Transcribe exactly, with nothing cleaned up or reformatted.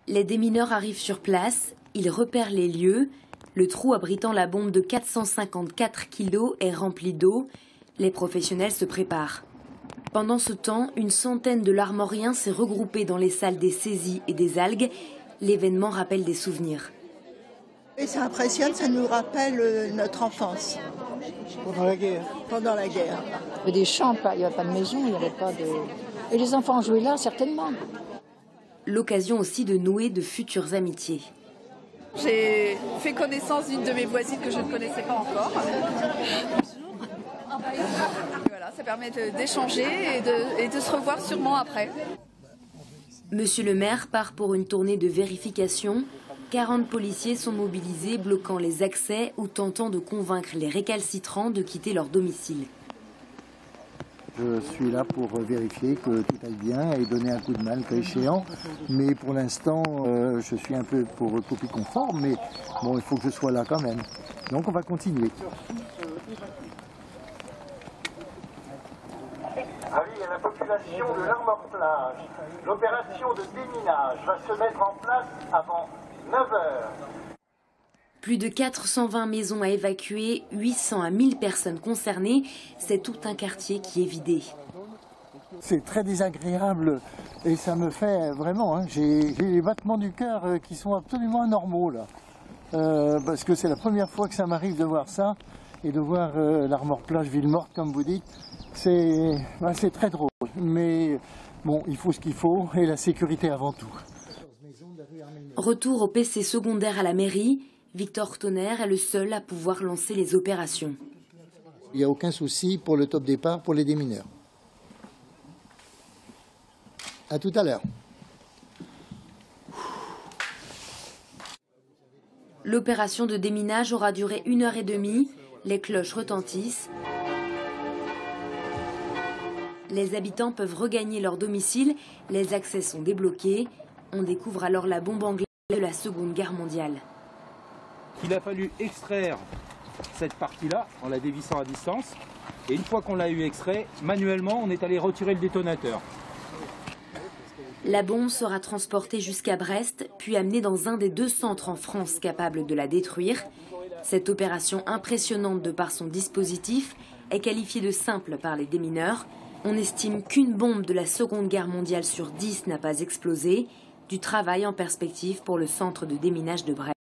Les démineurs arrivent sur place, ils repèrent les lieux. Le trou abritant la bombe de quatre cent cinquante-quatre kilos est rempli d'eau. Les professionnels se préparent. Pendant ce temps, une centaine de larmoriens s'est regroupée dans les salles des saisies et des algues. L'événement rappelle des souvenirs. Et ça impressionne, ça nous rappelle notre enfance. Pendant la guerre. Pendant la guerre. Il y avait des champs, il n'y avait pas de maison, il n'y avait pas de... Et les enfants jouaient là, certainement. L'occasion aussi de nouer de futures amitiés. J'ai fait connaissance d'une de mes voisines que je ne connaissais pas encore. Voilà, ça permet d'échanger et de, et de se revoir sûrement après. Monsieur le maire part pour une tournée de vérification. quarante policiers sont mobilisés, bloquant les accès ou tentant de convaincre les récalcitrants de quitter leur domicile. Je suis là pour vérifier que tout aille bien et donner un coup de main le cas échéant. Mais pour l'instant, euh, je suis un peu pour copie conforme, mais bon, il faut que je sois là quand même. Donc on va continuer. Avis à la population de l'Armor-Plage, l'opération de déminage va se mettre en place avant neuf heures. Plus de quatre cent vingt maisons à évacuer, huit cents à mille personnes concernées. C'est tout un quartier qui est vidé. C'est très désagréable et ça me fait vraiment, hein, j'ai les battements du cœur qui sont absolument anormaux là. Euh, parce que c'est la première fois que ça m'arrive de voir ça et de voir euh, l'Armor-Plage ville morte comme vous dites. C'est ben, c'est très drôle, mais bon, il faut ce qu'il faut et la sécurité avant tout. Retour au P C secondaire à la mairie. Victor Tonnerre est le seul à pouvoir lancer les opérations. Il n'y a aucun souci pour le top départ pour les démineurs. À tout à l'heure. L'opération de déminage aura duré une heure et demie. Les cloches retentissent. Les habitants peuvent regagner leur domicile. Les accès sont débloqués. On découvre alors la bombe anglaise de la Seconde Guerre mondiale. Il a fallu extraire cette partie-là en la dévissant à distance. Et une fois qu'on l'a eu extrait, manuellement, on est allé retirer le détonateur. La bombe sera transportée jusqu'à Brest, puis amenée dans un des deux centres en France capables de la détruire. Cette opération impressionnante de par son dispositif est qualifiée de simple par les démineurs. On estime qu'une bombe de la Seconde Guerre mondiale sur dix n'a pas explosé. Du travail en perspective pour le centre de déminage de Brest.